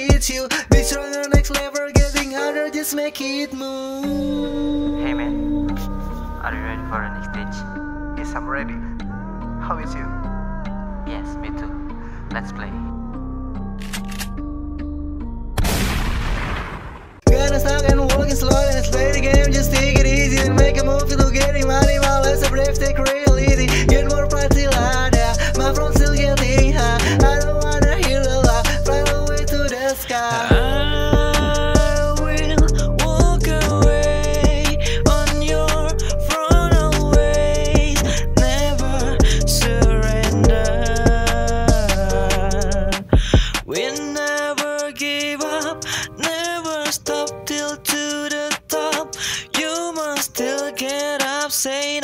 with you. Be stronger, next level, getting harder, just make it move. Hey man, are you ready for the next stage? Yes, I'm ready. How is you? Yes, me too. Let's play. Gonna stop and walking slow, let's play the game, just take it easy and make a move to getting money while let's a brave, take real easy. Get more pride till harder, my front still getting high. I don't wanna hear the laugh, fly away to the sky. I will walk away on your front always, never surrender. We never give up, never stop till to the top. You must still get up, say